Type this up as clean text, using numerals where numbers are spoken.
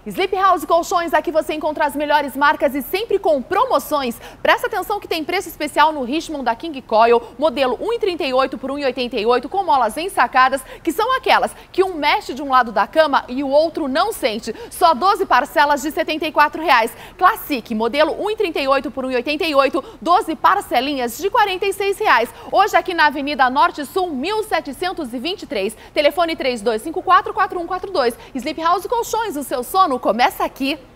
Sleep House Colchões, aqui você encontra as melhores marcas e sempre com promoções. Presta atenção que tem preço especial no Richmond da King Coil, modelo 1,38 por 1,88 com molas ensacadas, que são aquelas que um mexe de um lado da cama e o outro não sente. Só 12 parcelas de R$ 74. Classic, modelo 1,38 por 1,88, 12 parcelinhas de R$ 46. Hoje aqui na Avenida Norte Sul, 1723. Telefone 3254-4142. Sleep House Colchões, o seu sono começa aqui.